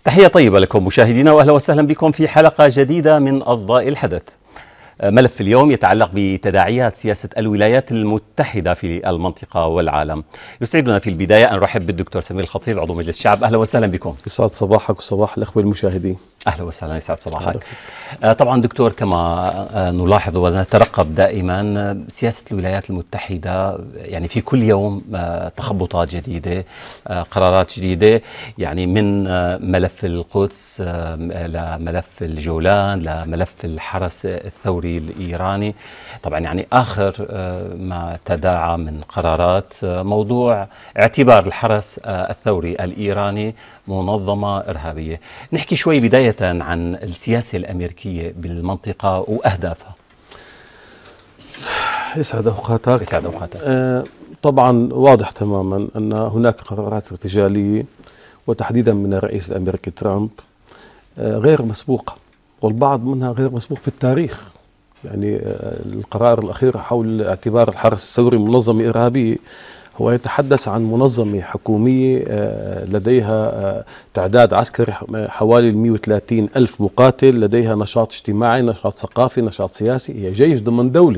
تحية طيبة لكم مشاهدينا وأهلا وسهلا بكم في حلقة جديدة من أصداء الحدث. ملف اليوم يتعلق بتداعيات سياسة الولايات المتحدة في المنطقة والعالم. يسعدنا في البداية أن نرحب بالدكتور سمير الخطيب عضو مجلس الشعب. أهلا وسهلا بكم. يسعد صباحك وصباح الأخوة المشاهدين. أهلا وسهلا، يسعد صباحك. طبعا دكتور، كما نلاحظ ونترقب دائما سياسة الولايات المتحدة، يعني في كل يوم تخبطات جديدة، قرارات جديدة، يعني من ملف القدس لملف الجولان لملف الحرس الثوري الإيراني. طبعا يعني آخر ما تداعى من قرارات موضوع اعتبار الحرس الثوري الإيراني منظمة إرهابية. نحكي شوي بداية عن السياسة الأمريكية بالمنطقة وأهدافها. يسعد أوقاتك. يسعد أوقاتك. طبعا واضح تماما أن هناك قرارات ارتجالية وتحديدا من الرئيس الأمريكي ترامب غير مسبوقة، والبعض منها غير مسبوق في التاريخ. يعني القرار الأخير حول اعتبار الحرس الثوري منظمة إرهابية هو يتحدث عن منظمة حكومية لديها تعداد عسكري حوالي 130 ألف مقاتل، لديها نشاط اجتماعي، نشاط ثقافي، نشاط سياسي، هي جيش ضمن دولة.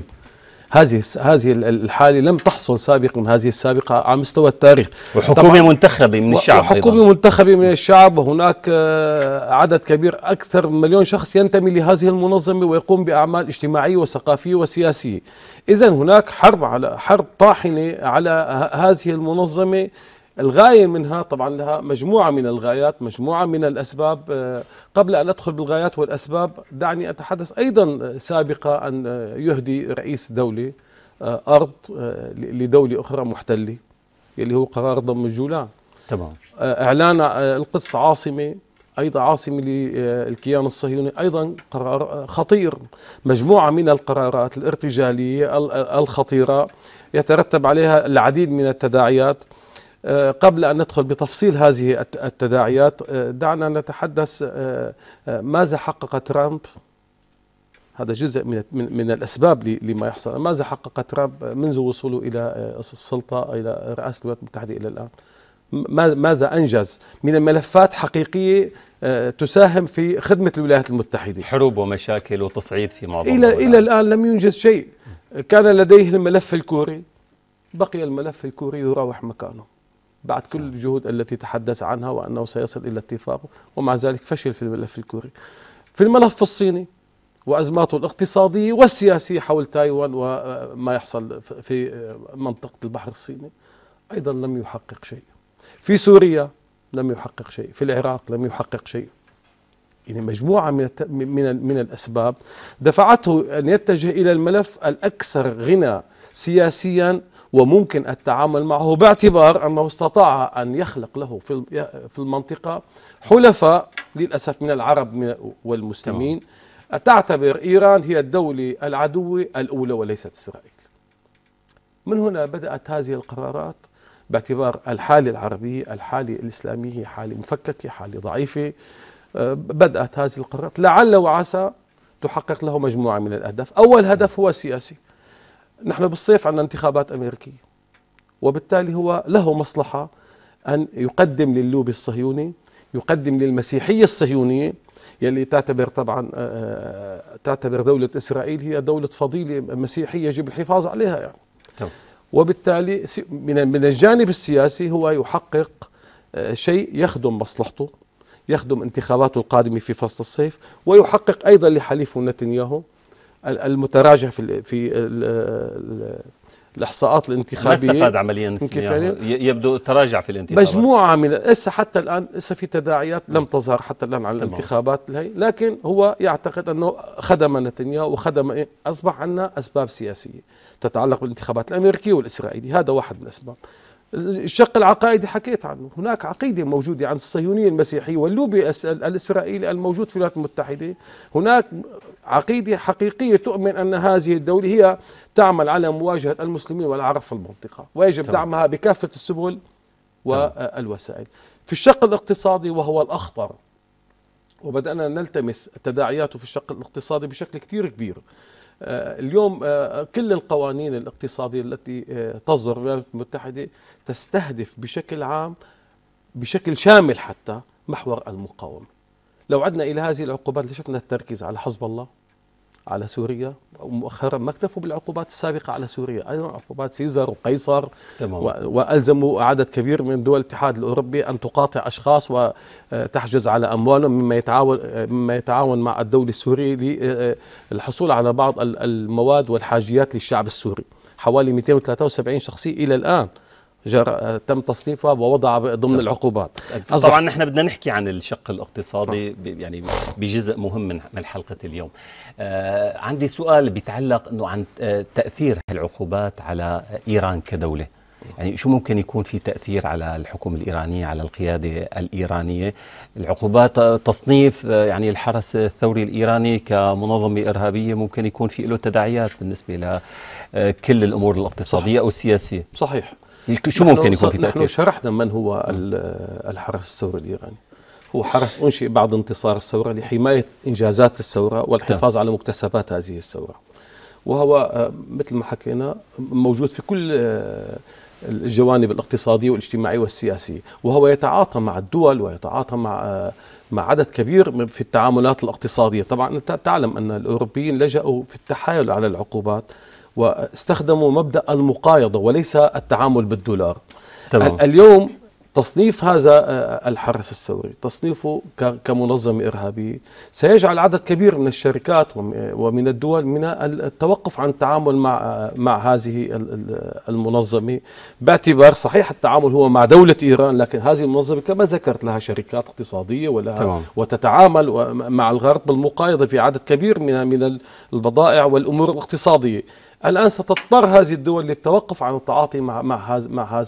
هذه الحالة لم تحصل سابقا، هذه السابقة على مستوى التاريخ. وحكومة منتخبة من الشعب، وحكومة منتخبة من الشعب، وهناك عدد كبير أكثر من مليون شخص ينتمي لهذه المنظمة ويقوم بأعمال اجتماعية وثقافية وسياسية. إذن هناك حرب طاحنة على هذه المنظمة. الغاية منها طبعا لها مجموعة من الغايات، مجموعة من الأسباب. قبل أن أدخل بالغايات والأسباب دعني أتحدث أيضا سابقا أن يهدي رئيس دولة أرض لدولة أخرى محتلة، اللي هو قرار ضم الجولان. تمام. إعلان القدس عاصمة، أيضا عاصمة للكيان الصهيوني، أيضا قرار خطير. مجموعة من القرارات الارتجالية الخطيرة يترتب عليها العديد من التداعيات. قبل أن ندخل بتفصيل هذه التداعيات دعنا نتحدث ماذا حقق ترامب. هذا جزء من الأسباب لما يحصل. ماذا حقق ترامب منذ وصوله إلى السلطة، إلى رئاسة الولايات المتحدة إلى الآن؟ ماذا أنجز من ملفات حقيقية تساهم في خدمة الولايات المتحدة؟ حروب ومشاكل وتصعيد في معظم إلى الآن لم ينجز شيء. كان لديه الملف الكوري، بقي الملف الكوري يراوح مكانه بعد كل الجهود التي تحدث عنها وأنه سيصل إلى اتفاق، ومع ذلك فشل في الملف الكوري. في الملف الصيني وأزماته الاقتصادية والسياسية حول تايوان وما يحصل في منطقة البحر الصيني أيضا لم يحقق شيء. في سوريا لم يحقق شيء، في العراق لم يحقق شيء. يعني مجموعة من الأسباب دفعته أن يتجه إلى الملف الأكثر غنى سياسيا وممكن التعامل معه، باعتبار أنه استطاع أن يخلق له في المنطقة حلفاء للأسف من العرب والمسلمين تعتبر إيران هي الدولة العدوة الأولى وليست إسرائيل. من هنا بدأت هذه القرارات، باعتبار الحالة العربية، الحالة الإسلامية حالة مفككة، حالة ضعيفة. بدأت هذه القرارات لعل وعسى تحقق له مجموعة من الأهداف. أول هدف هو سياسي. نحن بالصيف عندنا انتخابات أمريكية، وبالتالي هو له مصلحة أن يقدم للوبي الصهيوني، يقدم للمسيحية الصهيونية يلي تعتبر طبعا تعتبر دولة إسرائيل هي دولة فضيلة مسيحية يجب الحفاظ عليها يعني. وبالتالي من الجانب السياسي هو يحقق شيء يخدم مصلحته، يخدم انتخاباته القادمة في فصل الصيف، ويحقق أيضا لحليفه نتنياهو المتراجع في الإحصاءات الانتخابية. ما استفاد عمليا، يبدو تراجع في الانتخابات. مجموعة من حتى الآن في تداعيات لم تظهر حتى الآن على الانتخابات هي، لكن هو يعتقد أنه خدم نتنياهو وخدم أصبح عندنا أسباب سياسية تتعلق بالانتخابات الأمريكية والإسرائيلية. هذا واحد من الأسباب. الشق العقائدي حكيت عنه. هناك عقيدة موجودة عند الصهيونية المسيحية واللوبي الإسرائيلي الموجود في الولايات المتحدة. هناك عقيدة حقيقية تؤمن أن هذه الدولة هي تعمل على مواجهة المسلمين والعرب في المنطقة، ويجب دعمها بكافة السبل والوسائل. في الشق الاقتصادي وهو الأخطر، وبدأنا نلتمس تداعياته في الشق الاقتصادي بشكل كتير كبير. اليوم كل القوانين الاقتصادية التي تصدر الولايات المتحدة تستهدف بشكل عام، بشكل شامل حتى، محور المقاومة. لو عدنا إلى هذه العقوبات شفنا التركيز على حزب الله، على سوريا، ومؤخرا ما اكتفوا بالعقوبات السابقة على سوريا، أيضا عقوبات سيزر وقيصر، وألزموا عدد كبير من دول الاتحاد الأوروبي أن تقاطع أشخاص وتحجز على أموالهم، مما يتعاون مع الدولة السورية للحصول على بعض المواد والحاجيات للشعب السوري. حوالي 273 شخصية إلى الآن تم تصنيفها ووضع ضمن العقوبات. طبعا نحن بدنا نحكي عن الشق الاقتصادي يعني بجزء مهم من حلقة اليوم. عندي سؤال بيتعلق انه عن تأثير العقوبات على إيران كدولة. يعني شو ممكن يكون في تأثير على الحكومة الإيرانية، على القيادة الإيرانية؟ العقوبات تصنيف يعني الحرس الثوري الإيراني كمنظمة إرهابية ممكن يكون في له تداعيات بالنسبة لكل الأمور الاقتصادية أو السياسية. صحيح. شو ممكن يكون في تأثير؟ نحن شرحنا من هو الحرس الثوري الإيراني. هو حرس أنشئ بعد انتصار الثورة لحماية إنجازات الثورة والحفاظ على مكتسبات هذه الثورة، وهو مثل ما حكينا موجود في كل الجوانب الاقتصادية والاجتماعية والسياسية، وهو يتعاطى مع الدول ويتعاطى مع عدد كبير في التعاملات الاقتصادية. طبعا أنت تعلم أن الأوروبيين لجأوا في التحايل على العقوبات واستخدموا مبدأ المقايضة وليس التعامل بالدولار. تمام. اليوم تصنيف هذا الحرس الثوري، تصنيفه كمنظمة إرهابية، سيجعل عدد كبير من الشركات ومن الدول من التوقف عن التعامل مع هذه المنظمة، باعتبار صحيح التعامل هو مع دولة إيران، لكن هذه المنظمة كما ذكرت لها شركات اقتصادية ولها وتتعامل مع الغرب بالمقايضة في عدد كبير من البضائع والأمور الاقتصادية. الآن ستضطر هذه الدول للتوقف عن التعاطي مع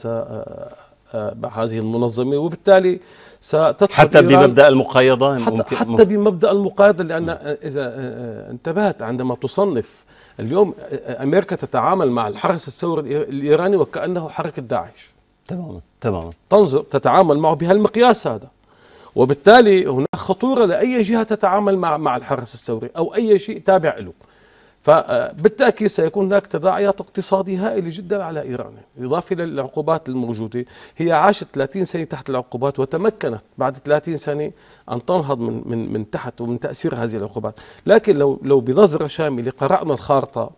هذه المنظمة، وبالتالي ستدخل حتى بمبدأ المقايضة حتى بمبدأ المقايضة، لأن إذا انتبهت عندما تصنف اليوم أمريكا تتعامل مع الحرس الثوري الإيراني وكأنه حركة داعش. تماما. تنظر تتعامل معه بهالمقياس هذا، وبالتالي هناك خطورة لأي جهة تتعامل مع الحرس الثوري أو أي شيء تابع له. فبالتأكيد سيكون هناك تداعيات اقتصادية هائلة جدا على إيران، إضافة للعقوبات الموجودة. هي عاشت 30 سنة تحت العقوبات وتمكنت بعد 30 سنة أن تنهض من تحت ومن تأثير هذه العقوبات. لكن لو بنظرة شاملة قرأنا الخارطة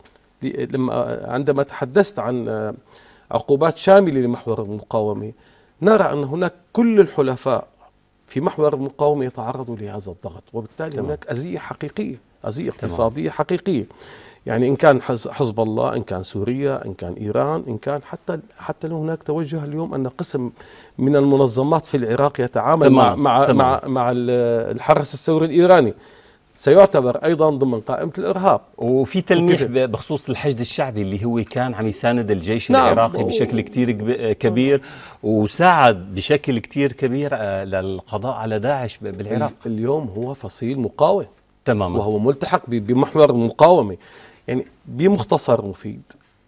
عندما تحدثت عن عقوبات شاملة لمحور المقاومة، نرى أن هناك كل الحلفاء في محور المقاومة يتعرضوا لهذا الضغط، وبالتالي هناك أذية حقيقية، أذية اقتصادية حقيقية. يعني إن كان حزب الله، إن كان سوريا، إن كان إيران، إن كان حتى لو هناك توجه اليوم أن قسم من المنظمات في العراق يتعامل مع الحرس الثوري الإيراني، سيعتبر أيضا ضمن قائمة الإرهاب. وفي تلميح بخصوص الحشد الشعبي اللي هو كان عم يساند الجيش العراقي بشكل كتير كبير، وساعد بشكل كتير كبير للقضاء على داعش بالعراق. اليوم هو فصيل مقاوم تماما، وهو ملتحق بمحور المقاومة. يعني بمختصر مفيد،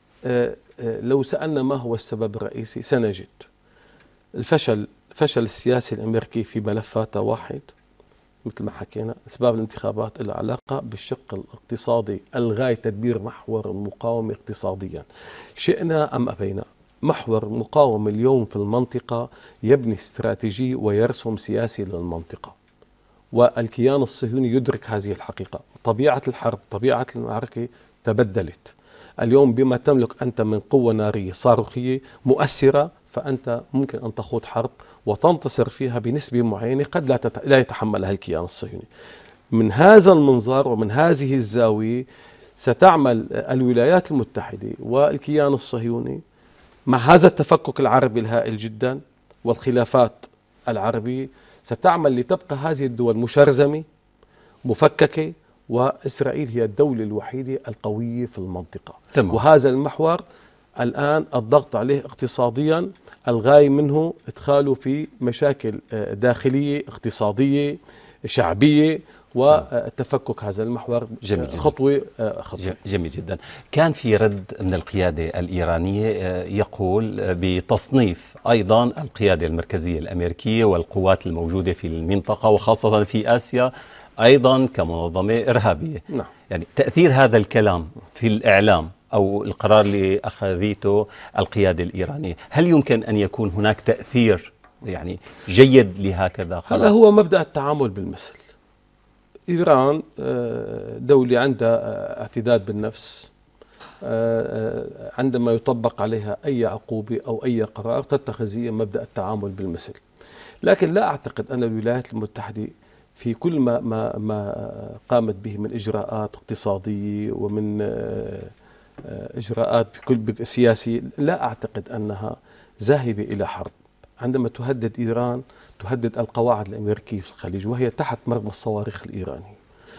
لو سألنا ما هو السبب الرئيسي سنجد الفشل السياسي الأمريكي في ملفاته واحد، مثل ما حكينا أسباب الانتخابات لها علاقة بالشق الاقتصادي، الغاية تدبير محور المقاومة اقتصاديا شئنا أم أبينا. محور المقاومة اليوم في المنطقة يبني استراتيجي ويرسم سياسي للمنطقة، والكيان الصهيوني يدرك هذه الحقيقة. طبيعة الحرب، طبيعة المعركة تبدلت اليوم. بما تملك أنت من قوة نارية صاروخية مؤثرة، فأنت ممكن أن تخوض حرب وتنتصر فيها بنسبة معينة قد لا يتحملها الكيان الصهيوني. من هذا المنظار ومن هذه الزاوية ستعمل الولايات المتحدة والكيان الصهيوني مع هذا التفكك العربي الهائل جدا والخلافات العربية، ستعمل لتبقى هذه الدول مشرذمة مفككة، وإسرائيل هي الدولة الوحيدة القوية في المنطقة. وهذا المحور الآن الضغط عليه اقتصاديا، الغاية منه إدخاله في مشاكل داخلية اقتصادية شعبية وتفكك هذا المحور. جميل خطوة. جميل جدا. كان في رد من القيادة الإيرانية يقول بتصنيف أيضا القيادة المركزية الأمريكية والقوات الموجودة في المنطقة وخاصة في آسيا أيضا كمنظمة إرهابية. نعم. يعني تأثير هذا الكلام في الإعلام أو القرار اللي أخذته القيادة الإيرانية، هل يمكن أن يكون هناك تأثير يعني جيد لهكذا هلا قرار؟ هو مبدأ التعامل بالمثل. إيران دولة عندها اعتداد بالنفس، عندما يطبق عليها أي عقوبة أو أي قرار تتخذ هي مبدأ التعامل بالمثل. لكن لا أعتقد أن الولايات المتحدة في كل ما قامت به من إجراءات اقتصادية ومن إجراءات بكل سياسية، لا أعتقد أنها ذاهبة إلى حرب. عندما تهدد إيران تهدد القواعد الأمريكية في الخليج وهي تحت مرمى الصواريخ الإيرانية.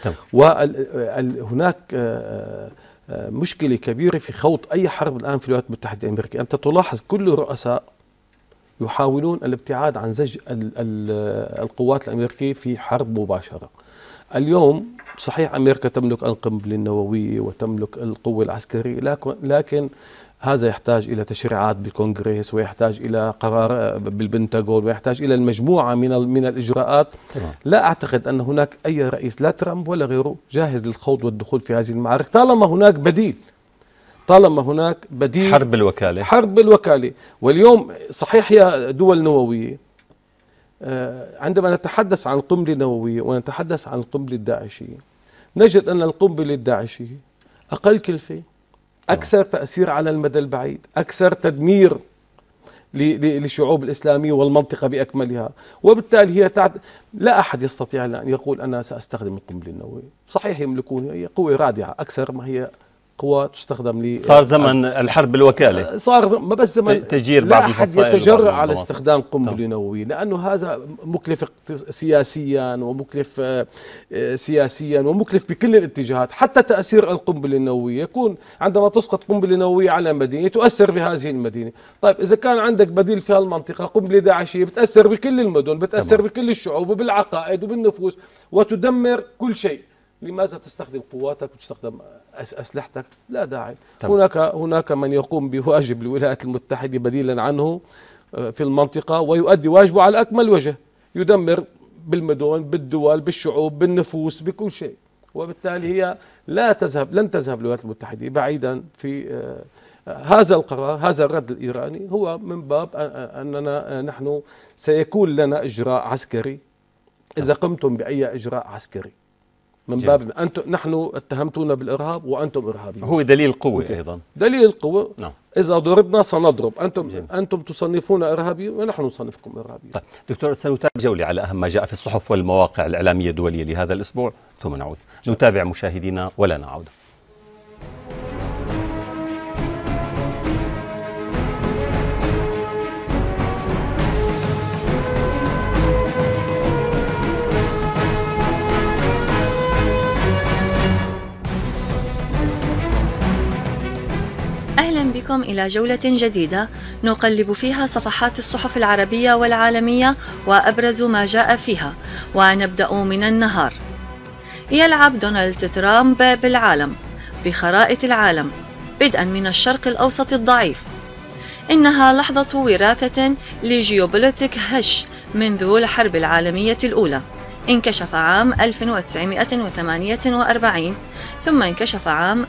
وهناك مشكلة كبيرة في خوض أي حرب الآن في الولايات المتحدة الأمريكية. أنت تلاحظ كل الرؤساء يحاولون الابتعاد عن زج القوات الأمريكية في حرب مباشرة. اليوم صحيح أمريكا تملك القنبلة النووية وتملك القوة العسكرية، لكن هذا يحتاج إلى تشريعات بالكونغرس، ويحتاج إلى قرار بالبنتاغون، ويحتاج إلى المجموعة من الإجراءات. لا أعتقد أن هناك أي رئيس لا ترامب ولا غيره جاهز للخوض والدخول في هذه المعارك طالما هناك بديل. حرب الوكالة. حرب الوكالة. واليوم صحيح هي دول نووية، عندما نتحدث عن القنبلة النووية ونتحدث عن القنبلة الداعشية نجد أن القنبلة الداعشية أقل كلفة، أكثر تأثير على المدى البعيد، أكثر تدمير للشعوب الإسلامية والمنطقة بأكملها. وبالتالي لا أحد يستطيع أن يقول أنا سأستخدم القنبلة النووية. صحيح يملكون، هي قوة رادعة أكثر ما هي قوى تستخدم صار زمن الحرب الوكالة، صار ما بس زمن تجير بعض الفصائل. لا أحد يتجرأ على استخدام قنبلة نووية، لأنه هذا مكلف سياسيا ومكلف سياسيا ومكلف بكل الاتجاهات. حتى تأثير القنبلة النووية يكون عندما تسقط قنبلة نووية على مدينة تؤثر بهذه المدينة. طيب إذا كان عندك بديل في هالمنطقة قنبلة داعشية بتأثر بكل المدن، بتأثر بكل الشعوب وبالعقائد وبالنفوس وتدمر كل شيء. لماذا تستخدم قواتك وتستخدم أسلحتك؟ لا داعي. هناك من يقوم بواجب الولايات المتحدة بديلا عنه في المنطقة ويؤدي واجبه على أكمل وجه، يدمر بالمدن، بالدول، بالشعوب، بالنفوس، بكل شيء. وبالتالي هي لن تذهب الولايات المتحدة بعيدا في هذا القرار. هذا الرد الإيراني هو من باب أننا نحن سيكون لنا إجراء عسكري إذا قمتم بأي إجراء عسكري، من باب نحن اتهمتونا بالإرهاب وأنتم إرهابيون. هو دليل القوة أيضا، دليل القوة. نعم. إذا ضربنا سنضرب، أنتم تصنفون إرهابي ونحن نصنفكم إرهابي. طيب دكتور، سنتابع جولة على أهم ما جاء في الصحف والمواقع الإعلامية الدولية لهذا الأسبوع ثم نعود. نتابع مشاهدينا ولا نعود. أهلا بكم إلى جولة جديدة نقلب فيها صفحات الصحف العربية والعالمية وأبرز ما جاء فيها، ونبدأ من النهار. يلعب دونالد ترامب بالعالم، بخرائط العالم، بدءا من الشرق الأوسط الضعيف. إنها لحظة وراثة لجيوبوليتيك هش منذ الحرب العالمية الأولى. انكشف عام 1948 ثم انكشف عام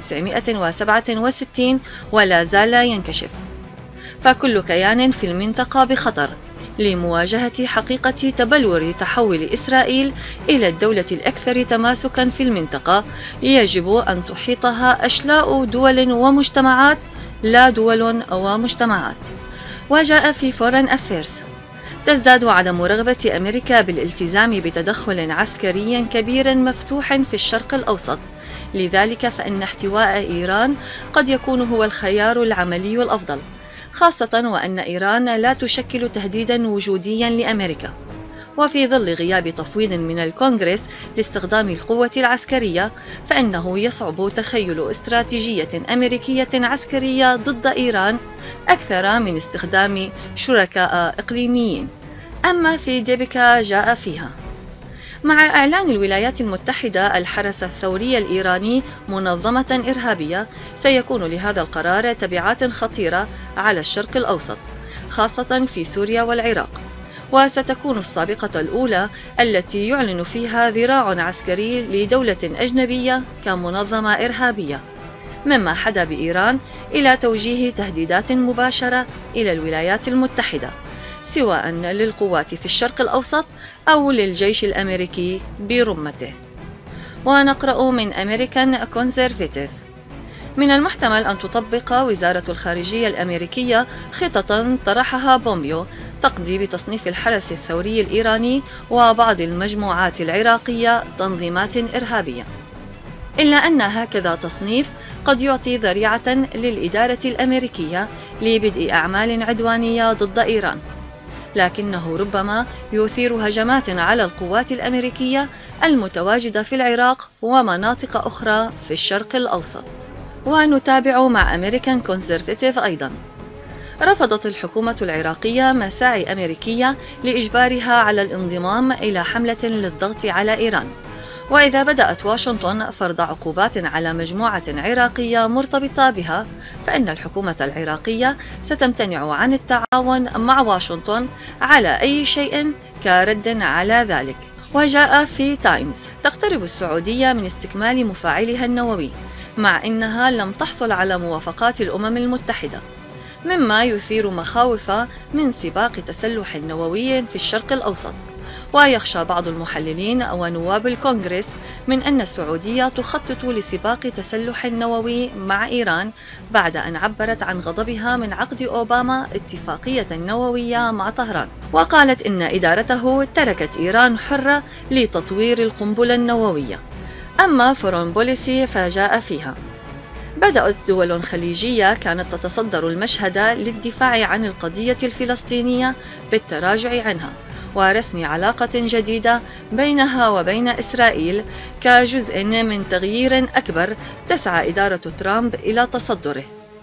1967 ولا زال ينكشف. فكل كيان في المنطقة بخطر لمواجهة حقيقة تبلور تحول إسرائيل إلى الدولة الأكثر تماسكا في المنطقة. يجب أن تحيطها أشلاء دول ومجتمعات، لا دول ومجتمعات. وجاء في فورن أفيرس: تزداد عدم رغبة أمريكا بالالتزام بتدخل عسكري كبير مفتوح في الشرق الأوسط، لذلك فإن احتواء إيران قد يكون هو الخيار العملي الأفضل، خاصة وأن إيران لا تشكل تهديدا وجوديا لأمريكا. وفي ظل غياب تفويض من الكونغرس لاستخدام القوة العسكرية، فإنه يصعب تخيل استراتيجية أمريكية عسكرية ضد إيران أكثر من استخدام شركاء إقليميين. أما في ديبكا جاء فيها: مع إعلان الولايات المتحدة الحرس الثوري الإيراني منظمة إرهابية، سيكون لهذا القرار تبعات خطيرة على الشرق الأوسط، خاصة في سوريا والعراق، وستكون السابقة الأولى التي يعلن فيها ذراع عسكري لدولة أجنبية كمنظمة إرهابية، مما حدا بإيران إلى توجيه تهديدات مباشرة إلى الولايات المتحدة. سواء للقوات في الشرق الأوسط أو للجيش الأمريكي برمته. ونقرأ من أمريكان كونسرفاتيف: من المحتمل أن تطبق وزارة الخارجية الأمريكية خططا طرحها بومبيو تقضي بتصنيف الحرس الثوري الإيراني وبعض المجموعات العراقية تنظيمات إرهابية، إلا أن هكذا تصنيف قد يعطي ذريعة للإدارة الأمريكية لبدء أعمال عدوانية ضد إيران، لكنه ربما يثير هجمات على القوات الأمريكية المتواجدة في العراق ومناطق أخرى في الشرق الأوسط. ونتابع مع أمريكان كونسرفاتيف أيضا: رفضت الحكومة العراقية مساعي أمريكية لإجبارها على الانضمام إلى حملة للضغط على إيران، وإذا بدأت واشنطن فرض عقوبات على مجموعة عراقية مرتبطة بها، فإن الحكومة العراقية ستمتنع عن التعاون مع واشنطن على أي شيء كرد على ذلك. وجاء في تايمز: تقترب السعودية من استكمال مفاعلها النووي، مع أنها لم تحصل على موافقات الأمم المتحدة، مما يثير مخاوف من سباق تسلح نووي في الشرق الأوسط. ويخشى بعض المحللين ونواب الكونغرس من أن السعودية تخطط لسباق تسلح نووي مع إيران بعد أن عبرت عن غضبها من عقد أوباما اتفاقية نووية مع طهران، وقالت إن إدارته تركت إيران حرة لتطوير القنبلة النووية. أما فورين بوليسي فجاء فيها: بدأت دول خليجية كانت تتصدر المشهد للدفاع عن القضية الفلسطينية بالتراجع عنها ورسم علاقة جديدة بينها وبين إسرائيل كجزء من تغيير أكبر تسعى إدارة ترامب إلى تصدره،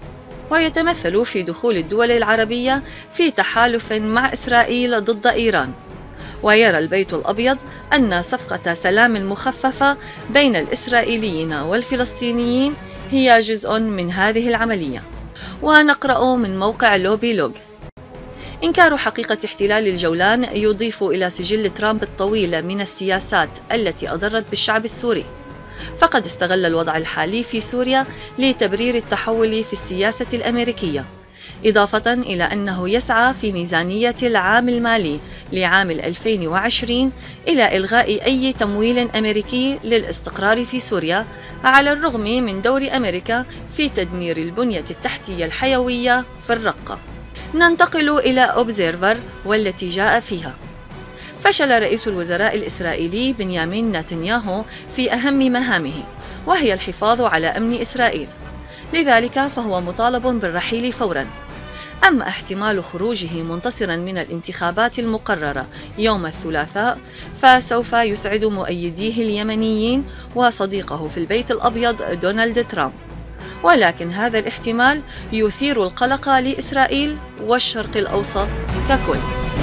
ويتمثل في دخول الدول العربية في تحالف مع إسرائيل ضد إيران. ويرى البيت الأبيض أن صفقة سلام مخففة بين الإسرائيليين والفلسطينيين هي جزء من هذه العملية. ونقرأ من موقع لوبي لوج: إنكار حقيقة احتلال الجولان يضيف إلى سجل ترامب الطويل من السياسات التي أضرت بالشعب السوري، فقد استغل الوضع الحالي في سوريا لتبرير التحول في السياسة الأمريكية، إضافة إلى أنه يسعى في ميزانية العام المالي لعام 2020 إلى إلغاء أي تمويل أمريكي للاستقرار في سوريا، على الرغم من دور أمريكا في تدمير البنية التحتية الحيوية في الرقة. ننتقل إلى أوبزيرفر والتي جاء فيها: فشل رئيس الوزراء الإسرائيلي بنيامين نتنياهو في أهم مهامه، وهي الحفاظ على أمن إسرائيل، لذلك فهو مطالب بالرحيل فورا. أما احتمال خروجه منتصرا من الانتخابات المقررة يوم الثلاثاء فسوف يسعد مؤيديه اليمنيين وصديقه في البيت الأبيض دونالد ترامب، ولكن هذا الاحتمال يثير القلق لإسرائيل والشرق الأوسط ككل.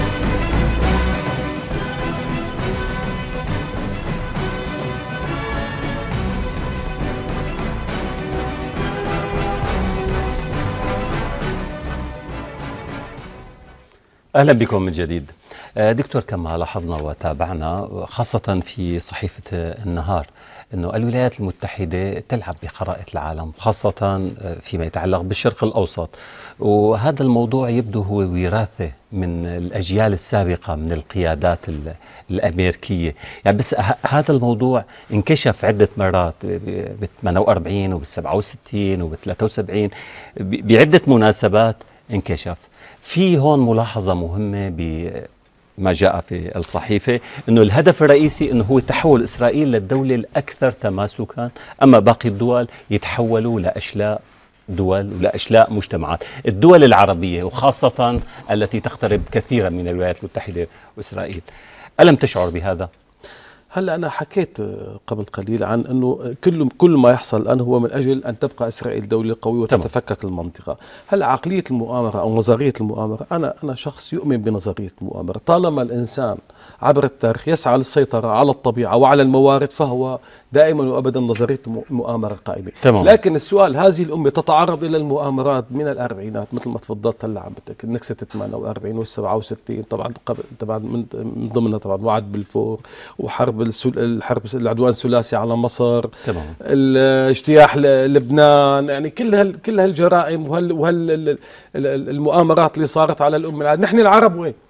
أهلا بكم من جديد. دكتور، كما لاحظنا وتابعنا خاصة في صحيفة النهار أنه الولايات المتحدة تلعب بخرائط العالم، خاصة فيما يتعلق بالشرق الأوسط، وهذا الموضوع يبدو هو وراثة من الأجيال السابقة من القيادات الأمريكية. يعني بس هذا الموضوع انكشف عدة مرات ب 48 وب 67 وب 73 بعدة مناسبات انكشف. في هون ملاحظة مهمة بما جاء في الصحيفة، أنه الهدف الرئيسي أنه هو تحول إسرائيل للدولة الأكثر تماسكا، أما باقي الدول يتحولوا لأشلاء دول ولأشلاء مجتمعات. الدول العربية وخاصة التي تقترب كثيرا من الولايات المتحدة وإسرائيل، ألم تشعر بهذا؟ هلا أنا حكيت قبل قليل عن أنه كل ما يحصل الآن هو من أجل أن تبقى إسرائيل دولة قوية وتتفكك المنطقة. هلا عقلية المؤامرة أو نظرية المؤامرة، أنا شخص يؤمن بنظرية المؤامرة. طالما الإنسان عبر التاريخ يسعى للسيطرة على الطبيعة وعلى الموارد فهو دائما وأبدا نظرية المؤامرة قائمة. لكن السؤال، هذه الأمة تتعرض إلى المؤامرات من الأربعينات مثل ما تفضلت هلا عم بتأكد، نكسة 48 وال 67 طبعا من ضمنها طبعا وعد بلفور وحرب العدوان الثلاثي على مصر، اجتياح لبنان، يعني كل هالجرائم المؤامرات اللي صارت على الأمة. نحن العرب وين؟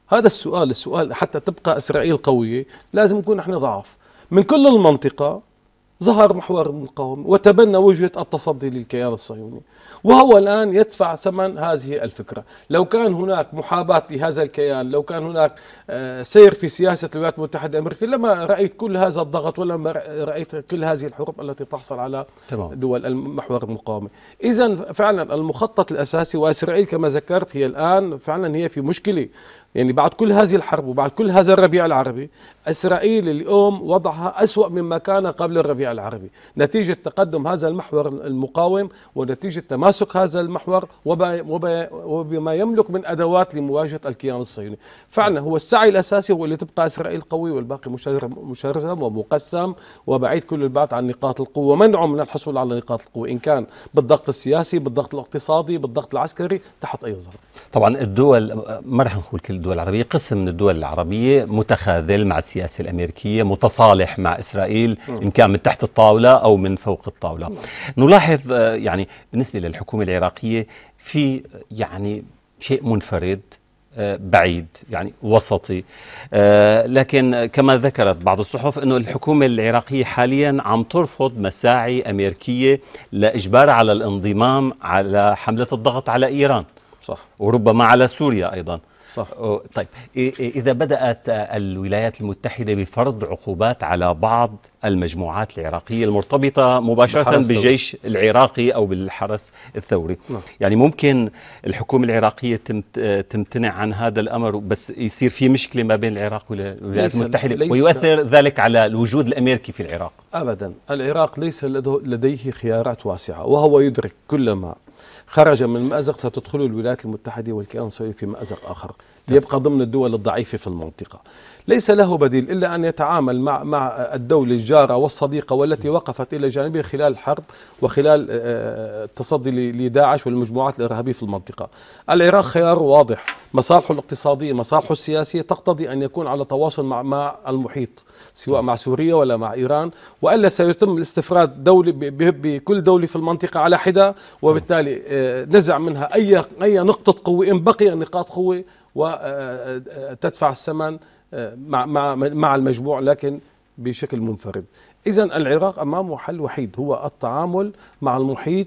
هذا السؤال حتى تبقى إسرائيل قوية لازم نكون احنا ضعف. من كل المنطقة ظهر محور المقاومة وتبنى وجهة التصدي للكيان الصهيوني، وهو الآن يدفع ثمن هذه الفكرة. لو كان هناك محاباة لهذا الكيان، لو كان هناك سير في سياسة الولايات المتحدة الأمريكية، لما رأيت كل هذا الضغط ولما رأيت كل هذه الحروب التي تحصل على دول المحور المقاومة. إذن فعلا المخطط الأساسي، وإسرائيل كما ذكرت هي الآن فعلا هي في مشكلة، يعني بعد كل هذه الحرب وبعد كل هذا الربيع العربي، إسرائيل اليوم وضعها أسوأ مما كان قبل الربيع العربي، نتيجة تقدم هذا المحور المقاوم ونتيجة تماسك هذا المحور وبما يملك من أدوات لمواجهة الكيان الصهيوني. فعلا هو السعي الأساسي هو اللي تبقى إسرائيل قوي والباقي مشرذم ومقسم وبعيد كل البعد عن نقاط القوة، ومنعه من الحصول على نقاط القوة إن كان بالضغط السياسي، بالضغط الاقتصادي، بالضغط العسكري، تحت أي ظرف. طبعا الدول، ما رح نقول كل الدول العربية، قسم من الدول العربية متخاذل مع السياسة الأمريكية، متصالح مع إسرائيل إن كان من تحت الطاولة أو من فوق الطاولة. نلاحظ يعني بالنسبة للحكومة العراقية في يعني شيء منفرد بعيد، يعني وسطي، لكن كما ذكرت بعض الصحف أنه الحكومة العراقية حاليا عم ترفض مساعي أمريكية لإجبار على الانضمام على حملة الضغط على إيران، صح، وربما على سوريا أيضا. صح. طيب إذا بدأت الولايات المتحدة بفرض عقوبات على بعض المجموعات العراقية المرتبطة مباشرة بالجيش العراقي أو بالحرس الثوري، يعني ممكن الحكومة العراقية تمتنع عن هذا الأمر بس يصير في مشكلة ما بين العراق والولايات المتحدة ويؤثر ذلك على الوجود الأمريكي في العراق؟ أبدا، العراق ليس لديه خيارات واسعة، وهو يدرك كلما خرج من مأزق ستدخل الولايات المتحدة والكيان الصهيوني في مأزق آخر ليبقى ضمن الدول الضعيفة في المنطقة. ليس له بديل إلا أن يتعامل مع الدولة الجارة والصديقة والتي وقفت إلى جانبه خلال الحرب وخلال التصدي لداعش والمجموعات الإرهابية في المنطقة. العراق خيار واضح، مصالحه الاقتصادية، مصالحه السياسية تقتضي أن يكون على تواصل مع المحيط، سواء مع سوريا ولا مع إيران، وإلا سيتم الاستفراد بكل دولة في المنطقة على حدة، وبالتالي نزع منها أي نقطة قوة إن بقي نقاط قوة، وتدفع الثمن مع المجموع لكن بشكل منفرد. إذن العراق أمامه حل وحيد، هو التعامل مع المحيط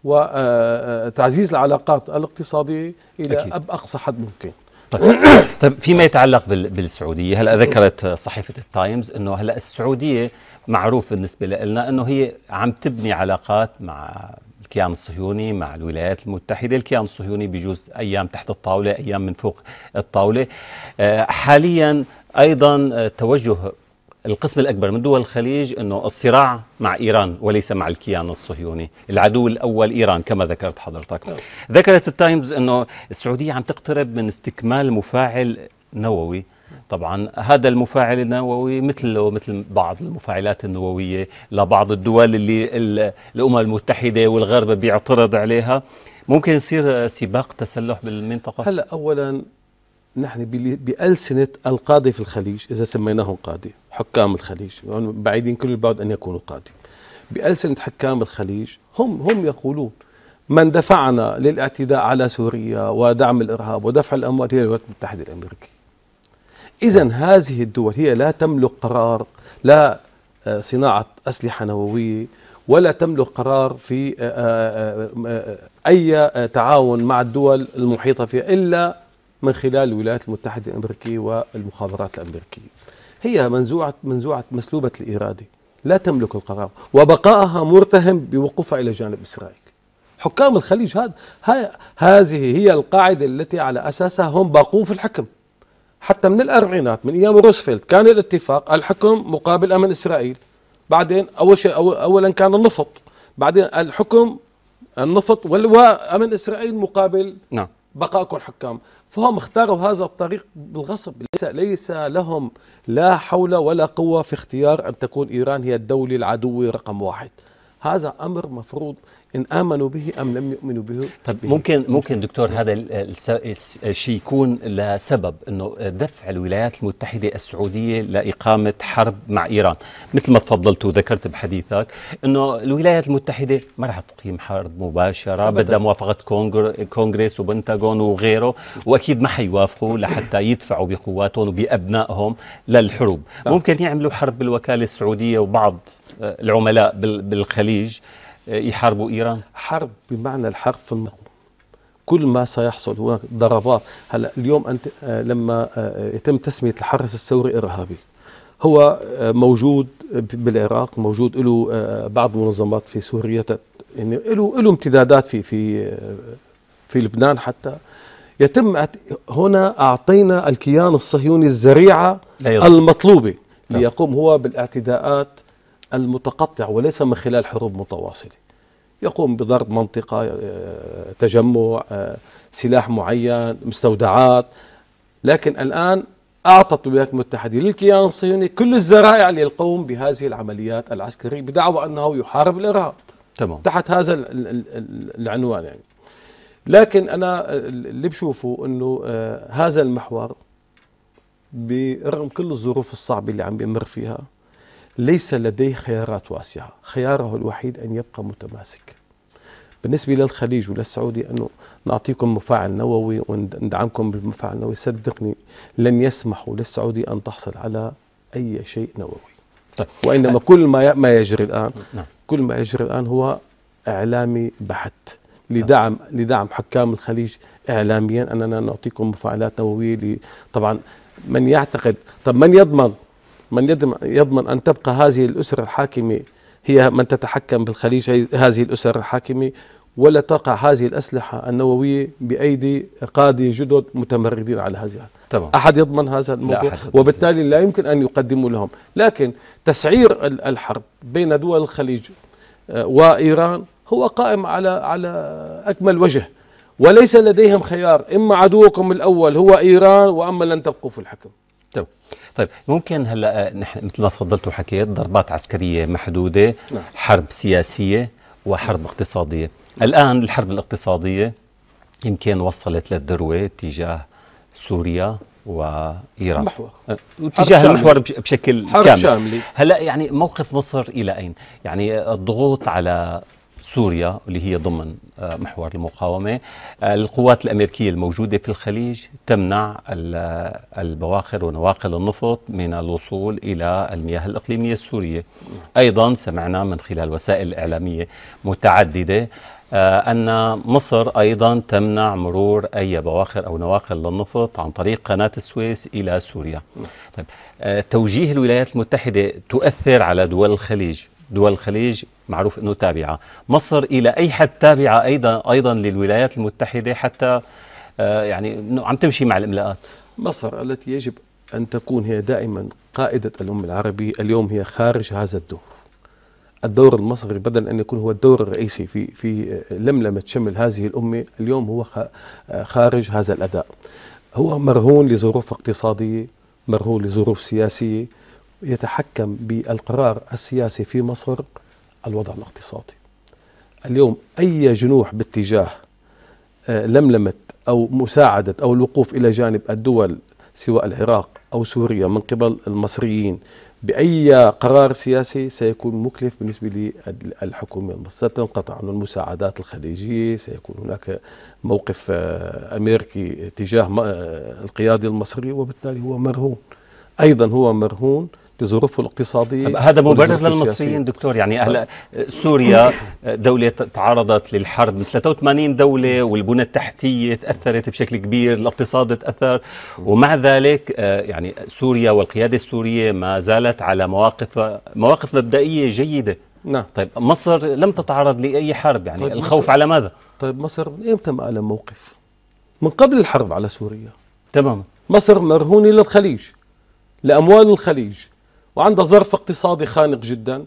وتعزيز العلاقات الاقتصادية إلى أقصى حد ممكن. طيب فيما يتعلق بالسعودية، هلا ذكرت صحيفة التايمز أنه هلا السعودية معروف بالنسبة لنا أنه هي عم تبني علاقات مع الكيان الصهيوني، مع الولايات المتحدة. الكيان الصهيوني بيجوز أيام تحت الطاولة، أيام من فوق الطاولة. حاليا أيضا توجه القسم الأكبر من دول الخليج أنه الصراع مع إيران وليس مع الكيان الصهيوني، العدو الأول إيران كما ذكرت حضرتك. ذكرت التايمز أنه السعودية عم تقترب من استكمال مفاعل نووي. طبعا هذا المفاعل النووي مثل بعض المفاعلات النووية لبعض الدول اللي الأمم المتحدة والغرب بيعترض عليها، ممكن يصير سباق تسلح بالمنطقة؟ هلا أولا نحن بألسنة القادة في الخليج، إذا سميناهم قادة، حكام الخليج، بعيدين كل البعد أن يكونوا قادة، بألسنة حكام الخليج هم يقولون من دفعنا للاعتداء على سوريا ودعم الإرهاب ودفع الأموال هي الولايات المتحدة الأمريكية. إذن هذه الدول هي لا تملك قرار لا صناعة أسلحة نووية ولا تملك قرار في أي تعاون مع الدول المحيطة فيها إلا من خلال الولايات المتحدة الأمريكية والمخابرات الأمريكية. هي منزوعة مسلوبة الإرادة، لا تملك القرار، وبقائها مرتهن بوقوفها إلى جانب إسرائيل. حكام الخليج هذه هي القاعدة التي على أساسها هم باقون في الحكم. حتى من الأربعينات، من أيام روزفلت، كان الاتفاق الحكم مقابل أمن إسرائيل. بعدين أولا كان النفط، بعدين الحكم النفط وأمن إسرائيل مقابل بقائكم حكام. فهم اختاروا هذا الطريق بالغصب، ليس لهم لا حول ولا قوة في اختيار أن تكون إيران هي الدولة العدوة رقم واحد. هذا أمر مفروض إن آمنوا به أم لم يؤمنوا به. طيب ممكن دكتور هذا الشيء يكون لسبب انه دفع الولايات المتحده السعوديه لاقامه حرب مع ايران، مثل ما تفضلت وذكرت بحديثك انه الولايات المتحده ما راح تقيم حرب مباشره، بدها موافقه كونغرس وبنتاغون وغيره، واكيد ما حيوافقوا لحتى يدفعوا بقواتهم وبابنائهم للحروب. ممكن يعملوا حرب بالوكاله السعوديه وبعض العملاء بالخليج يحاربوا إيران؟ حرب بمعنى الحرب في النقو. كل ما سيحصل هو ضربات. هلا اليوم أنت لما يتم تسمية الحرس الثوري إرهابي، هو موجود بالعراق، موجود له بعض المنظمات في سوريا، يعني له امتدادات في لبنان حتى. يتم هنا أعطينا الكيان الصهيوني الذريعة المطلوبة ليقوم هو بالاعتداءات المتقطع وليس من خلال حروب متواصلة. يقوم بضرب منطقة، تجمع، سلاح معين، مستودعات. لكن الآن أعطت الولايات المتحدة للكيان الصهيوني كل الذرائع للقوم بهذه العمليات العسكرية بدعوى أنه يحارب الإرهاب. تمام. تحت هذا العنوان يعني. لكن أنا اللي بشوفه أنه هذا المحور برغم كل الظروف الصعبة اللي عم بيمر فيها ليس لديه خيارات واسعة. خياره الوحيد أن يبقى متماسك. بالنسبة للخليج وللسعودية أنه نعطيكم مفاعل نووي وندعمكم بالمفاعل النووي، صدقني لن يسمحوا للسعودية أن تحصل على أي شيء نووي. طيب. وإنما كل ما يجري الآن كل ما يجري الآن هو إعلامي بحت لدعم حكام الخليج إعلاميا أننا نعطيكم مفاعلات نووية. طبعا من يعتقد، طب من يضمن أن تبقى هذه الأسرة الحاكمة هي من تتحكم بالخليج، هذه الأسر الحاكمة، ولا تقع هذه الأسلحة النووية بأيدي قادة جدد متمردين على هذه؟ طبعا. أحد يضمن هذا الموضوع؟ وبالتالي لا يمكن أن يقدموا لهم. لكن تسعير الحرب بين دول الخليج وإيران هو قائم على أكمل وجه، وليس لديهم خيار، إما عدوكم الأول هو إيران وأما لن تبقوا في الحكم. طيب ممكن هلا نحن مثل ما تفضلت وحكيت ضربات عسكرية محدودة، حرب سياسية وحرب اقتصادية. الآن الحرب الاقتصادية يمكن وصلت للذروة تجاه سوريا وإيران، واتجاه المحور بشكل كامل. هلا يعني موقف مصر إلى أين؟ يعني الضغوط على سوريا اللي هي ضمن محور المقاومة، القوات الأمريكية الموجودة في الخليج تمنع البواخر ونواقل النفط من الوصول إلى المياه الإقليمية السورية. أيضا سمعنا من خلال وسائل إعلامية متعددة أن مصر أيضا تمنع مرور أي بواخر أو نواقل للنفط عن طريق قناة السويس إلى سوريا. طيب توجيه الولايات المتحدة تؤثر على دول الخليج. دول الخليج معروف أنه تابعة. مصر إلى أي حد تابعة أيضا للولايات المتحدة حتى يعني عم تمشي مع الإملاءات؟ مصر التي يجب أن تكون هي دائما قائدة الأمة العربية اليوم هي خارج هذا الدور. الدور المصري بدل أن يكون هو الدور الرئيسي في لملمة شمل هذه الأمة، اليوم هو خارج هذا الأداء. هو مرهون لظروف اقتصادية، مرهون لظروف سياسية، يتحكم بالقرار السياسي في مصر الوضع الاقتصادي. اليوم أي جنوح باتجاه لملمة أو مساعدة أو الوقوف إلى جانب الدول سواء العراق أو سوريا من قبل المصريين بأي قرار سياسي سيكون مكلف بالنسبة للحكومة المصرية. ستنقطع عن المساعدات الخليجية، سيكون هناك موقف أمريكي تجاه القيادة المصرية، وبالتالي هو مرهون. أيضا هو مرهون لظروفه الاقتصادية. هذا مبرر للمصريين دكتور؟ يعني هلا سوريا دولة تعرضت للحرب من 83 دولة، والبنى التحتية تأثرت بشكل كبير، الاقتصاد تأثر، ومع ذلك يعني سوريا والقيادة السورية ما زالت على مواقف مبدئية جيدة. نعم. طيب مصر لم تتعرض لأي حرب، يعني طيب الخوف على ماذا؟ طيب مصر من إمتى ما لها موقف؟ من قبل الحرب على سوريا. تمام. مصر مرهونة للخليج، لأموال الخليج، وعندها ظرف اقتصادي خانق جدا.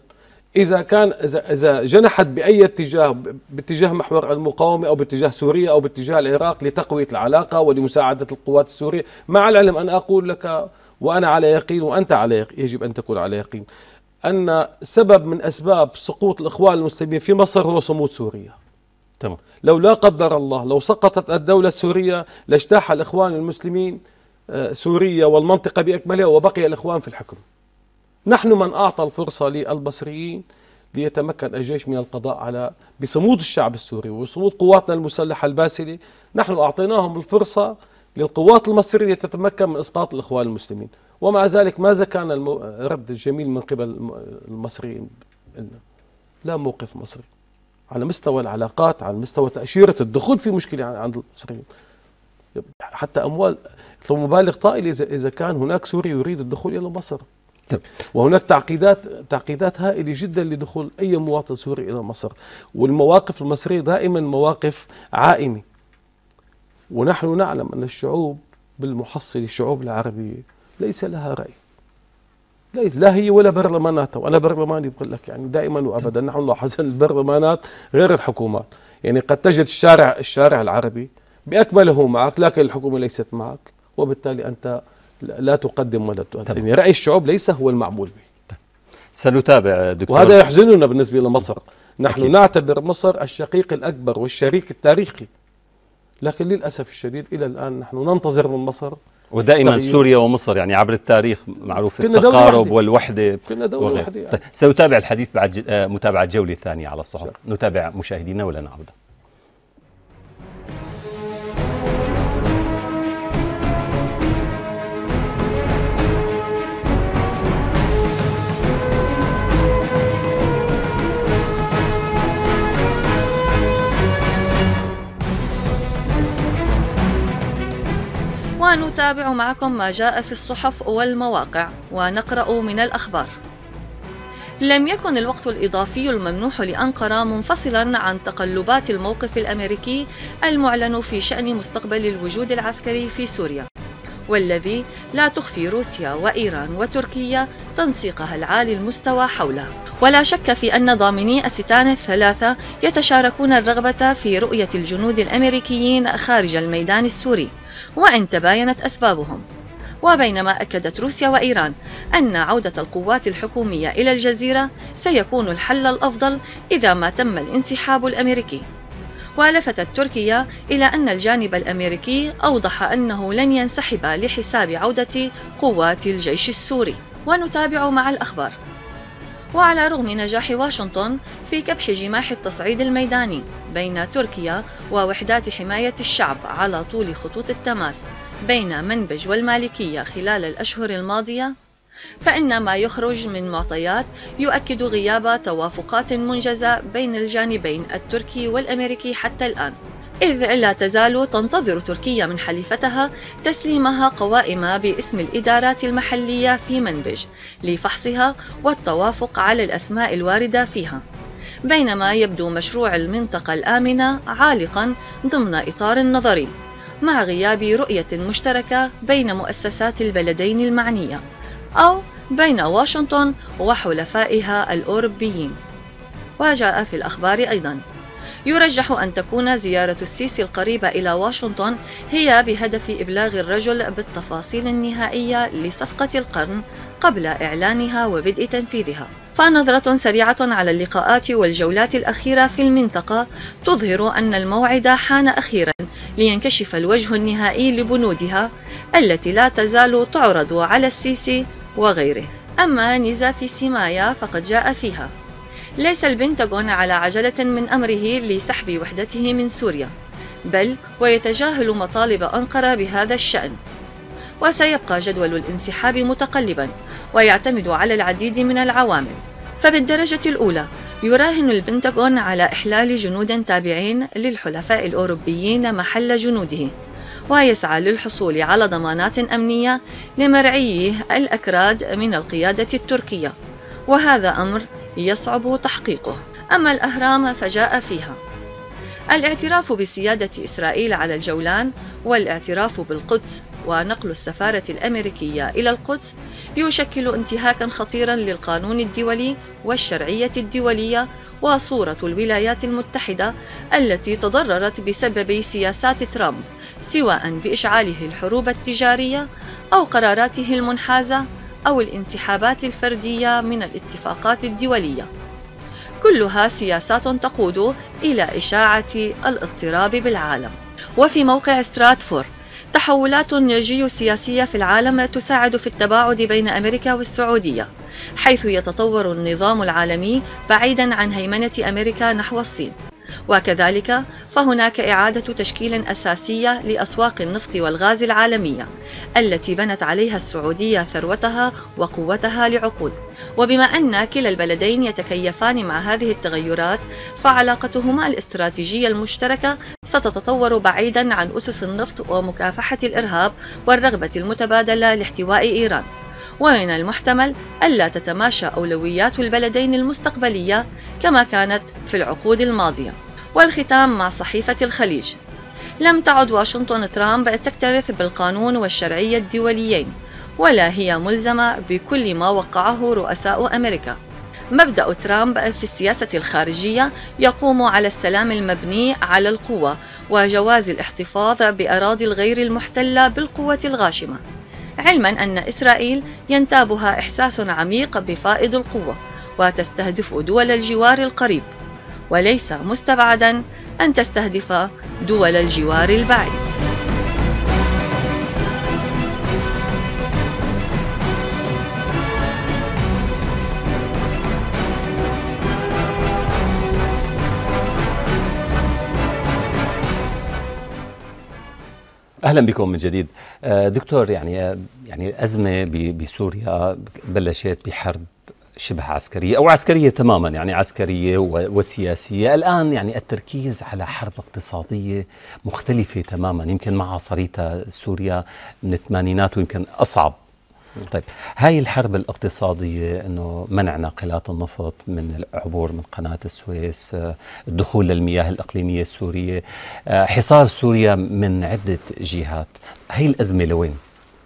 إذا جنحت بأي اتجاه، باتجاه محور المقاومة أو باتجاه سوريا أو باتجاه العراق لتقوية العلاقة ولمساعدة القوات السورية، مع العلم أنا أقول لك وأنا على يقين وأنت على يقين، يجب أن تكون على يقين أن سبب من أسباب سقوط الإخوان المسلمين في مصر هو صمود سوريا. تمام. لو لا قدر الله لو سقطت الدولة السورية لاجتاح الإخوان المسلمين سوريا والمنطقة بأكملها وبقي الإخوان في الحكم. نحن من أعطى الفرصة للبصريين ليتمكن الجيش من القضاء على بصمود الشعب السوري وصمود قواتنا المسلحة الباسلة. نحن أعطيناهم الفرصة للقوات المصرية تتمكن من إسقاط الإخوان المسلمين، ومع ذلك ماذا كان الرد الجميل من قبل المصريين؟ لا موقف مصري على مستوى العلاقات، على مستوى تأشيرة الدخول في مشكلة عند المصريين. حتى أموال مبالغ طائلة إذا كان هناك سوري يريد الدخول إلى مصر. وهناك تعقيدات هائلة جدا لدخول أي مواطن سوري إلى مصر، والمواقف المصرية دائما مواقف عائمة. ونحن نعلم أن الشعوب بالمحصل الشعوب العربية ليس لها رأي، لا هي ولا برلماناتها. وأنا برلماني بقول لك يعني دائما وأبدا نحن نلاحظ أن البرلمانات غير الحكومات. يعني قد تجد الشارع العربي بأكمله معك لكن الحكومة ليست معك، وبالتالي أنت لا تقدم ولا تؤدي. يعني رأي الشعوب ليس هو المعمول به. سنتابع دكتور، وهذا يحزننا بالنسبة لمصر. نحن أكيد. نعتبر مصر الشقيق الأكبر والشريك التاريخي، لكن للأسف الشديد إلى الآن نحن ننتظر من مصر. ودائما سوريا ومصر يعني عبر التاريخ معروف كنا التقارب والوحدة. كنا دولة واحدة يعني. سنتابع الحديث بعد متابعة جولة ثانية على الصحف. نتابع مشاهدينا ولا نعود. ونتابع معكم ما جاء في الصحف والمواقع ونقرأ من الأخبار. لم يكن الوقت الإضافي الممنوح لأنقرة منفصلا عن تقلبات الموقف الأمريكي المعلن في شأن مستقبل الوجود العسكري في سوريا، والذي لا تخفي روسيا وإيران وتركيا تنسيقها العالي المستوى حوله. ولا شك في أن ضامني الستان الثلاثة يتشاركون الرغبة في رؤية الجنود الأمريكيين خارج الميدان السوري، وإن تباينت أسبابهم. وبينما أكدت روسيا وإيران أن عودة القوات الحكومية إلى الجزيرة سيكون الحل الأفضل إذا ما تم الانسحاب الأمريكي. ولفتت تركيا إلى أن الجانب الأمريكي أوضح أنه لن ينسحب لحساب عودة قوات الجيش السوري. ونتابع مع الأخبار. وعلى رغم نجاح واشنطن في كبح جماح التصعيد الميداني بين تركيا ووحدات حماية الشعب على طول خطوط التماس بين منبج والمالكية خلال الأشهر الماضية، فإن ما يخرج من معطيات يؤكد غياب توافقات منجزة بين الجانبين التركي والأمريكي حتى الآن، إذ لا تزال تنتظر تركيا من حليفتها تسليمها قوائم باسم الإدارات المحلية في منبج لفحصها والتوافق على الأسماء الواردة فيها، بينما يبدو مشروع المنطقة الآمنة عالقا ضمن إطار نظري مع غياب رؤية مشتركة بين مؤسسات البلدين المعنية أو بين واشنطن وحلفائها الأوروبيين. وجاء في الأخبار أيضا يرجح أن تكون زيارة السيسي القريبة إلى واشنطن هي بهدف إبلاغ الرجل بالتفاصيل النهائية لصفقة القرن قبل إعلانها وبدء تنفيذها. فنظرة سريعة على اللقاءات والجولات الأخيرة في المنطقة تظهر أن الموعد حان أخيرا لينكشف الوجه النهائي لبنودها التي لا تزال تعرض على السيسي وغيره. أما نزاف سيمايا فقد جاء فيها: ليس البنتاغون على عجلة من أمره لسحب وحدته من سوريا، بل ويتجاهل مطالب أنقرة بهذا الشأن، وسيبقى جدول الانسحاب متقلبا ويعتمد على العديد من العوامل. فبالدرجة الأولى يراهن البنتاغون على إحلال جنود تابعين للحلفاء الأوروبيين محل جنوده، ويسعى للحصول على ضمانات أمنية لمرعيه الأكراد من القيادة التركية، وهذا أمر يصعب تحقيقه. أما الأهرام فجاء فيها: الاعتراف بسيادة إسرائيل على الجولان والاعتراف بالقدس ونقل السفارة الأمريكية إلى القدس يشكل انتهاكا خطيرا للقانون الدولي والشرعية الدولية وصورة الولايات المتحدة التي تضررت بسبب سياسات ترامب، سواء بإشعاله الحروب التجارية أو قراراته المنحازة أو الانسحابات الفردية من الاتفاقات الدولية. كلها سياسات تقود إلى إشاعة الاضطراب بالعالم. وفي موقع ستراتفورد، تحولات جيوسياسية في العالم تساعد في التباعد بين أمريكا والسعودية، حيث يتطور النظام العالمي بعيدا عن هيمنة أمريكا نحو الصين. وكذلك فهناك إعادة تشكيل أساسية لأسواق النفط والغاز العالمية التي بنت عليها السعودية ثروتها وقوتها لعقود. وبما أن كلا البلدين يتكيفان مع هذه التغيرات، فعلاقتهما الاستراتيجية المشتركة ستتطور بعيدا عن أسس النفط ومكافحة الإرهاب والرغبة المتبادلة لاحتواء إيران. ومن المحتمل ألا تتماشى أولويات البلدين المستقبلية كما كانت في العقود الماضية. والختام مع صحيفة الخليج. لم تعد واشنطن ترامب تكترث بالقانون والشرعية الدوليين، ولا هي ملزمة بكل ما وقعه رؤساء أمريكا. مبدأ ترامب في السياسة الخارجية يقوم على السلام المبني على القوة وجواز الاحتفاظ بأراضي الغير المحتلة بالقوة الغاشمة، علما أن إسرائيل ينتابها إحساس عميق بفائض القوة وتستهدف دول الجوار القريب، وليس مستبعدا أن تستهدف دول الجوار البعيد. اهلا بكم من جديد. دكتور، يعني الازمه بسوريا بلشت بحرب شبه عسكريه او عسكريه تماما، يعني عسكريه وسياسيه. الان يعني التركيز على حرب اقتصاديه مختلفه تماما، يمكن مع عصريتها سوريا من الثمانينات ويمكن اصعب. طيب، هاي الحرب الاقتصادية، أنه منع ناقلات النفط من العبور من قناة السويس، الدخول للمياه الإقليمية السورية، حصار سوريا من عدة جهات، هاي الأزمة لوين؟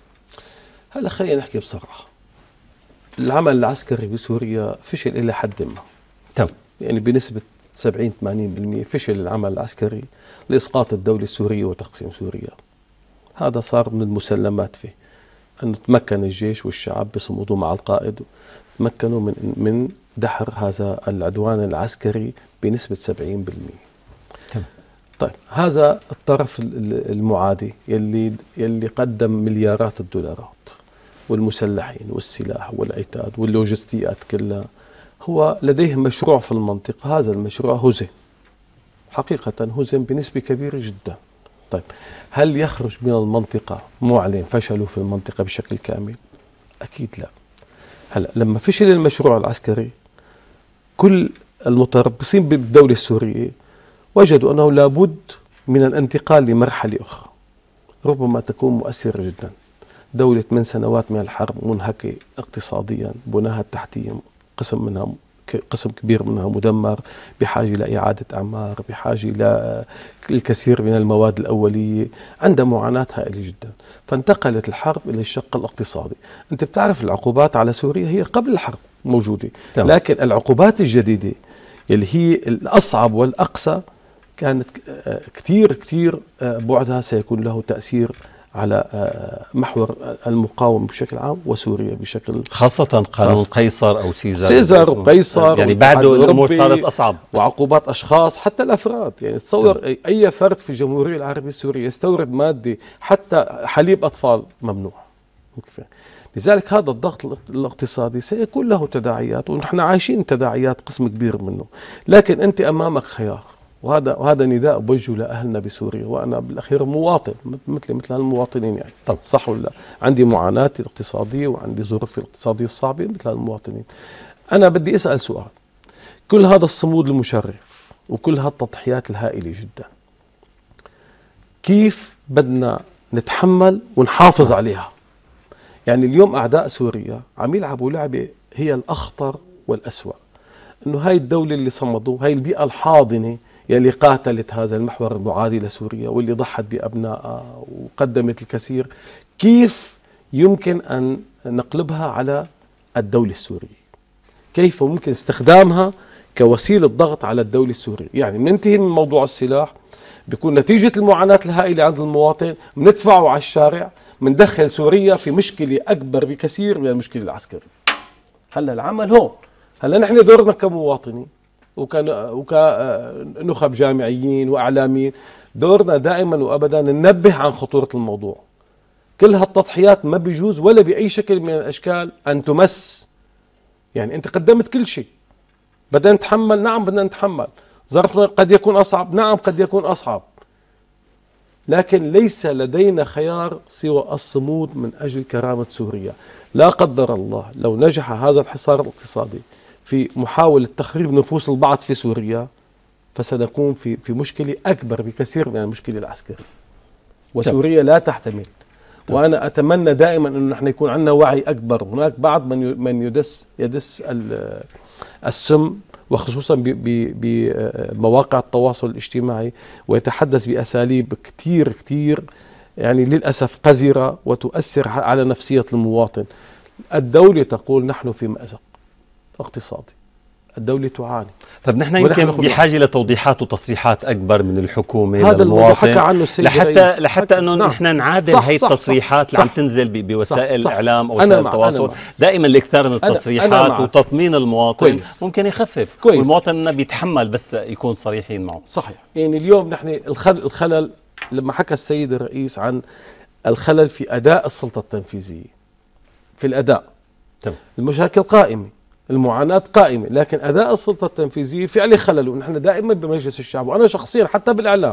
هلا خلينا نحكي بصراحة، العمل العسكري بسوريا فشل إلى حد ما. تمام. يعني بنسبة 70-80% فشل العمل العسكري لإسقاط الدولة السورية وتقسيم سوريا. هذا صار من المسلمات فيه، أن تمكن الجيش والشعب بصموده مع القائد، تمكنوا من دحر هذا العدوان العسكري بنسبة 70%. طيب، هذا الطرف المعادي يلي قدم مليارات الدولارات والمسلحين والسلاح والعتاد واللوجستيات كلها، هو لديه مشروع في المنطقة. هذا المشروع هزم، حقيقة هزم بنسبة كبيرة جدا. طيب، هل يخرج من المنطقة معلن فشله في المنطقة بشكل كامل؟ أكيد لا. هلا لما فشل المشروع العسكري، كل المتربصين بالدولة السورية وجدوا أنه لابد من الانتقال لمرحلة أخرى ربما تكون مؤثرة جدا. دولة من سنوات من الحرب منهكة اقتصاديا، بناها التحتية قسم كبير منها مدمر، بحاجة لإعادة أعمار، بحاجة للكثير من المواد الأولية، عندها معاناة هائلة جدا. فانتقلت الحرب إلى الشق الاقتصادي. أنت بتعرف العقوبات على سوريا هي قبل الحرب موجودة، لكن العقوبات الجديدة اللي هي الأصعب والأقسى كانت كتير بعدها سيكون له تأثير على محور المقاومة بشكل عام وسوريا بشكل خاصة قانون قيصر أو سيزار وقيصر، يعني بعده الأمور صارت أصعب، وعقوبات أشخاص حتى الأفراد. يعني تصور أي فرد في الجمهورية العربية السورية يستورد مادة، حتى حليب أطفال ممنوع. لذلك هذا الضغط الاقتصادي سيكون له تداعيات، ونحن عايشين تداعيات قسم كبير منه. لكن أنت أمامك خيار، وهذا نداء بوجهه لأهلنا بسوريا، وأنا بالأخير مواطن مثل هالمواطنين، يعني طب صح ولا لا؟ عندي معاناتي الاقتصادية وعندي ظروفي الاقتصادية الصعبة مثل هالمواطنين. أنا بدي أسأل سؤال، كل هذا الصمود المشرف وكل هالتضحيات الهائلة جدا، كيف بدنا نتحمل ونحافظ عليها؟ يعني اليوم أعداء سوريا عم يلعبوا لعبة هي الأخطر والأسوأ، إنه هاي الدولة اللي صمدوا، هاي البيئة الحاضنة يلي قاتلت هذا المحور المعادي لسوريا واللي ضحت بأبنائها وقدمت الكثير، كيف يمكن أن نقلبها على الدولة السورية؟ كيف ممكن استخدامها كوسيلة ضغط على الدولة السورية؟ يعني بننتهي من موضوع السلاح، بيكون نتيجة المعاناة الهائلة عند المواطن بندفعه على الشارع، مندخل سوريا في مشكلة أكبر بكثير من المشكلة العسكرية. هلا العمل هون، هلا نحن دورنا كمواطنين وكنخب جامعيين وإعلاميين، دورنا دائما وأبدا ننبه عن خطورة الموضوع. كل هالتضحيات ما بيجوز ولا بأي شكل من الأشكال أن تمس. يعني أنت قدمت كل شيء، بدنا نتحمل، نعم بدنا نتحمل، ظرفنا قد يكون أصعب، نعم قد يكون أصعب، لكن ليس لدينا خيار سوى الصمود من أجل كرامة سوريا. لا قدر الله لو نجح هذا الحصار الاقتصادي في محاولة تخريب نفوس البعض في سوريا، فسنكون في مشكلة أكبر بكثير من المشكلة العسكرية، وسوريا لا تحتمل. وأنا أتمنى دائما أنه نحن يكون عندنا وعي أكبر. هناك بعض من يدس السم، وخصوصا بمواقع التواصل الاجتماعي، ويتحدث بأساليب كتير يعني للأسف قذرة وتؤثر على نفسية المواطن. الدولة تقول نحن في مأزق اقتصادي، الدولة تعاني. طب نحن يمكن بحاجة لتوضيحات وتصريحات أكبر من الحكومة هذا الموضوع حكى عنه السيد الرئيس، لحتى أنه نحن نعادل هي التصريحات اللي عم تنزل بوسائل الإعلام أو وسائل التواصل. دائما الإكثار من التصريحات وتطمين المواطن كويس. ممكن يخفف كويس. والمواطن بيتحمل بس يكون صريحين معه. صحيح. يعني اليوم نحن الخلل لما حكى السيد الرئيس عن الخلل في أداء السلطة التنفيذية، في الأداء طبعا. المشاكل قائمة، المعاناة قائمة، لكن أداء السلطة التنفيذية في عليه خلل. ونحن دائما بمجلس الشعب، وأنا شخصيا حتى بالإعلام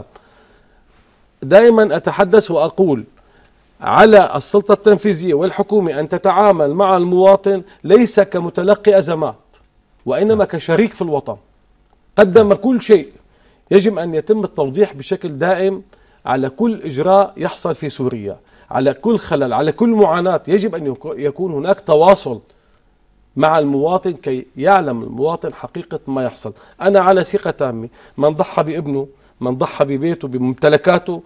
دائما أتحدث وأقول على السلطة التنفيذية والحكومة أن تتعامل مع المواطن ليس كمتلقي أزمات، وإنما كشريك في الوطن. قدم كل شيء. يجب أن يتم التوضيح بشكل دائم على كل إجراء يحصل في سوريا، على كل خلل، على كل معاناة. يجب أن يكون هناك تواصل مع المواطن كي يعلم المواطن حقيقة ما يحصل. أنا على ثقة تامة من ضحى بابنه، من ضحى ببيته، بممتلكاته،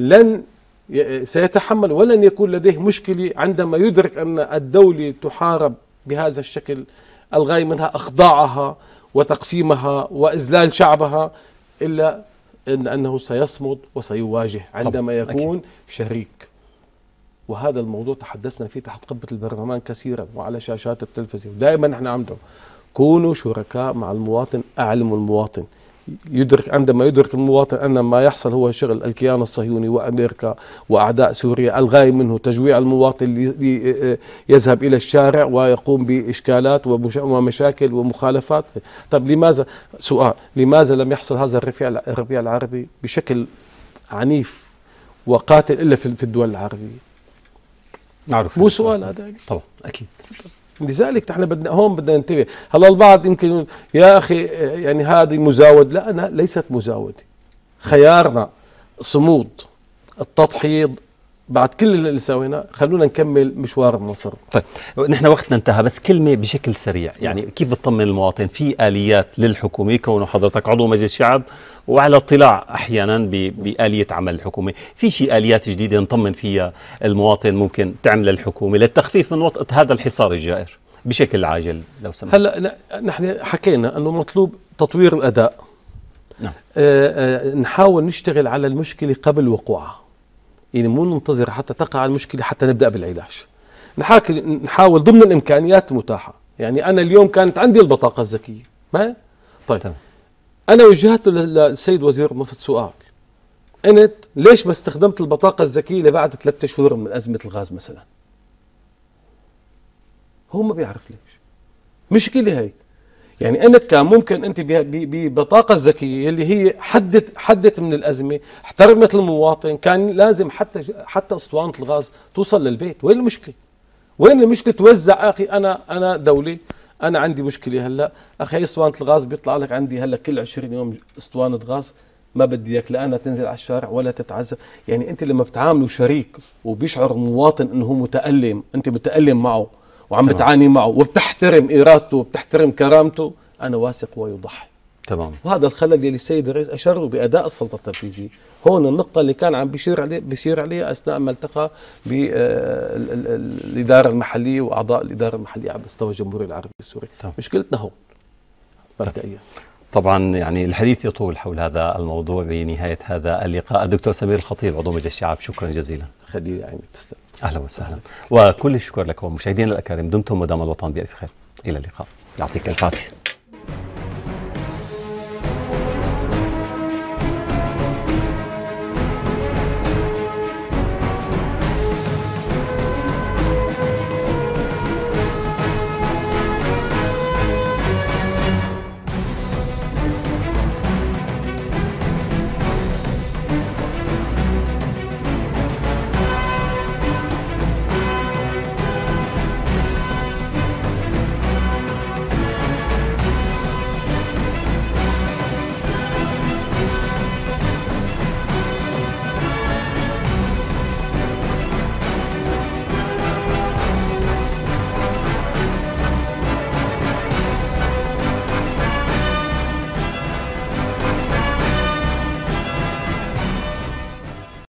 سيتحمل ولن يكون لديه مشكلة عندما يدرك أن الدولة تحارب بهذا الشكل الغاية منها إخضاعها وتقسيمها وإذلال شعبها، إلا أنه سيصمد وسيواجه عندما يكون شريك. وهذا الموضوع تحدثنا فيه تحت قبة البرلمان كثيرا وعلى شاشات التلفزيون. دائما نحن عندهم كونوا شركاء مع المواطن، أعلموا المواطن. عندما يدرك المواطن أن ما يحصل هو شغل الكيان الصهيوني وأمريكا وأعداء سوريا، الغاية منه تجويع المواطن ليذهب إلى الشارع ويقوم بإشكالات ومشاكل ومخالفات. طب لماذا، سؤال، لماذا لم يحصل هذا الربيع العربي بشكل عنيف وقاتل إلا في الدول العربية؟ معروف. مو سؤال هذا؟ طبعا أكيد. لذلك نحن بدنا ننتبه. هلا البعض يمكن يا أخي يعني هذه مزاود. لا، أنا ليست مزاودة. خيارنا صمود، التضحية بعد كل اللي سويناه. خلونا نكمل مشوار النصر. طيب نحن وقتنا انتهى، بس كلمة بشكل سريع، يعني كيف بتطمن المواطن؟ في آليات للحكومة، كونه حضرتك عضو مجلس الشعب وعلى اطلاع أحيانا بآلية عمل الحكومة، في شيء آليات جديدة نطمن فيها المواطن ممكن تعمل الحكومة للتخفيف من وطأة هذا الحصار الجائر بشكل عاجل لو سمحت؟ هلا نحن حكينا أنه مطلوب تطوير الأداء. نعم. نحاول نشتغل على المشكلة قبل وقوعها، يعني مو ننتظر حتى تقع المشكلة حتى نبدأ بالعلاج. نحاول ضمن الإمكانيات المتاحة. يعني أنا اليوم كانت عندي البطاقة الذكية، ما طيب تمام. أنا وجهت للسيد وزير النفط سؤال، أنت ليش ما استخدمت البطاقة الذكية لبعد 3 شهور من أزمة الغاز مثلا؟ هو ما بيعرف ليش. مشكلة هي. يعني أنت كان ممكن أنت ببطاقة الذكية اللي هي حدت من الأزمة، احترمت المواطن، كان لازم حتى أسطوانة الغاز توصل للبيت. وين المشكلة؟ وين المشكلة؟ توزع. أخي أنا دولة، أنا عندي مشكلة هلا، أخي أسطوانة الغاز بيطلع لك عندي هلا كل 20 يوم أسطوانة غاز، ما بدي إياك لا أنا تنزل على الشارع ولا تتعذب. يعني أنت لما بتعاملوا شريك وبيشعر المواطن إنه هو متألم، أنت متألم معه وعم بتعاني معه وبتحترم إرادته وبتحترم كرامته، أنا واثق ويضحي. تمام. وهذا الخلل اللي السيد الرئيس أشار بأداء السلطة التنفيذية. هون النقطة اللي كان عم بيشير عليها أثناء ما التقى بالإدارة المحلية وأعضاء الإدارة المحلية على مستوى الجمهورية العربية السورية. مشكلتنا هون مبدئيا. طبعا يعني الحديث يطول حول هذا الموضوع بنهاية هذا اللقاء. الدكتور سمير الخطيب عضو مجلس الشعب، شكرا جزيلا. خليل عيني، تسلم. أهلا وسهلا، وكل الشكر لكم مشاهدينا الأكارم. دمتم ودام الوطن بألف خير. إلى اللقاء، يعطيك الف عافية.